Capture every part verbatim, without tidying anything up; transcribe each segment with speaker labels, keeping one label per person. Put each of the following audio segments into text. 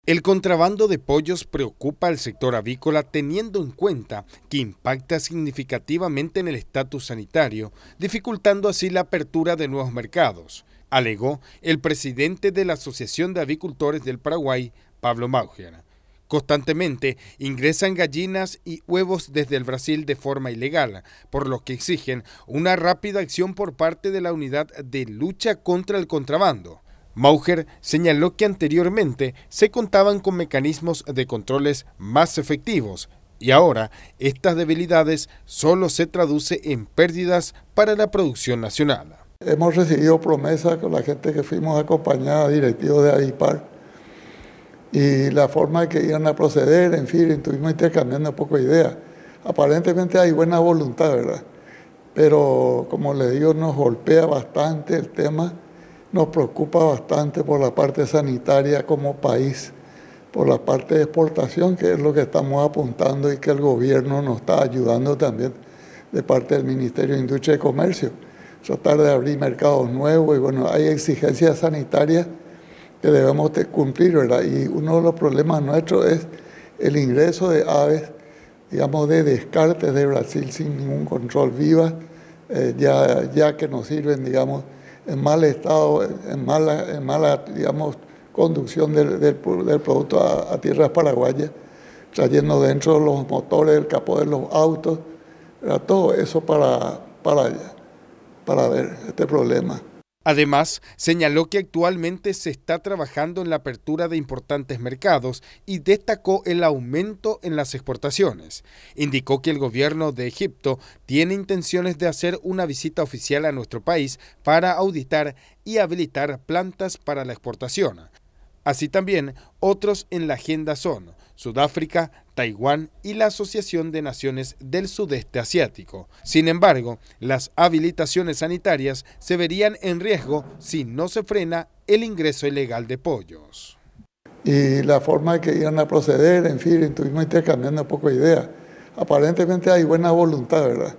Speaker 1: El contrabando de pollos preocupa al sector avícola teniendo en cuenta que impacta significativamente en el estatus sanitario, dificultando así la apertura de nuevos mercados, alegó el presidente de la Asociación de Avicultores del Paraguay, Pablo Mauger. Constantemente ingresan gallinas y huevos desde el Brasil de forma ilegal, por lo que exigen una rápida acción por parte de la Unidad de Lucha contra el Contrabando. Mauger señaló que anteriormente se contaban con mecanismos de controles más efectivos y ahora estas debilidades solo se traduce en pérdidas para la producción nacional.
Speaker 2: Hemos recibido promesas con la gente que fuimos acompañados, directivos de AVIPAR, y la forma que iban a proceder, en fin, estuvimos intercambiando un poco de ideas. Aparentemente hay buena voluntad, ¿verdad? Pero, como le digo, nos golpea bastante el tema. Nos preocupa bastante por la parte sanitaria como país, por la parte de exportación, que es lo que estamos apuntando y que el gobierno nos está ayudando también de parte del Ministerio de Industria y Comercio. Tratar de abrir mercados nuevos y bueno, hay exigencias sanitarias que debemos de cumplir, ¿verdad? Y uno de los problemas nuestros es el ingreso de aves, digamos, de descartes de Brasil sin ningún control vivas, eh, ya, ya que nos sirven, digamos, en mal estado, en mala, en mala digamos, conducción del, del, del producto a, a tierras paraguayas, trayendo dentro los motores, el capó de los autos, era todo eso para, para, para ver este problema.
Speaker 1: Además, señaló que actualmente se está trabajando en la apertura de importantes mercados y destacó el aumento en las exportaciones. Indicó que el gobierno de Egipto tiene intenciones de hacer una visita oficial a nuestro país para auditar y habilitar plantas para la exportación. Así también, otros en la agenda son Sudáfrica, Taiwán y la Asociación de Naciones del Sudeste Asiático. Sin embargo, las habilitaciones sanitarias se verían en riesgo si no se frena el ingreso ilegal de pollos.
Speaker 2: Y la forma que iban a proceder, en fin, estuvimos intercambiando un poco de ideas. Aparentemente hay buena voluntad, ¿verdad?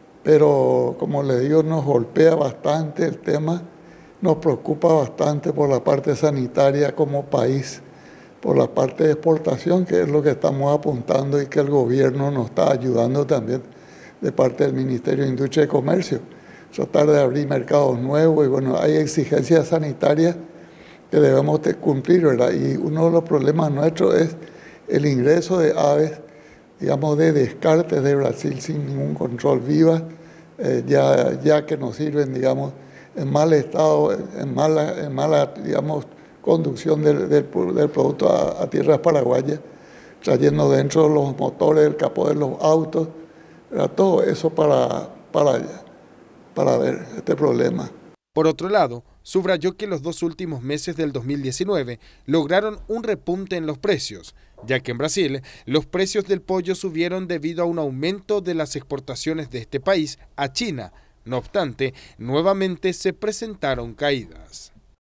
Speaker 2: Pero, como le digo, nos golpea bastante el tema. Nos preocupa bastante por la parte sanitaria como país, por la parte de exportación, que es lo que estamos apuntando y que el gobierno nos está ayudando también de parte del Ministerio de Industria y Comercio. Tratar de abrir mercados nuevos y bueno, hay exigencias sanitarias que debemos de cumplir, ¿verdad? Y uno de los problemas nuestros es el ingreso de aves, digamos, de descartes de Brasil sin ningún control vivas, eh, ya, ya que nos sirven, digamos, en mal estado, en mala, en mala digamos, conducción del, del, del producto a, a tierras paraguayas, trayendo dentro los motores, el capó de los autos, era todo eso para, para, para ver este problema.
Speaker 1: Por otro lado, subrayó que los dos últimos meses del dos mil diecinueve lograron un repunte en los precios, ya que en Brasil los precios del pollo subieron debido a un aumento de las exportaciones de este país a China. No obstante, nuevamente se presentaron caídas.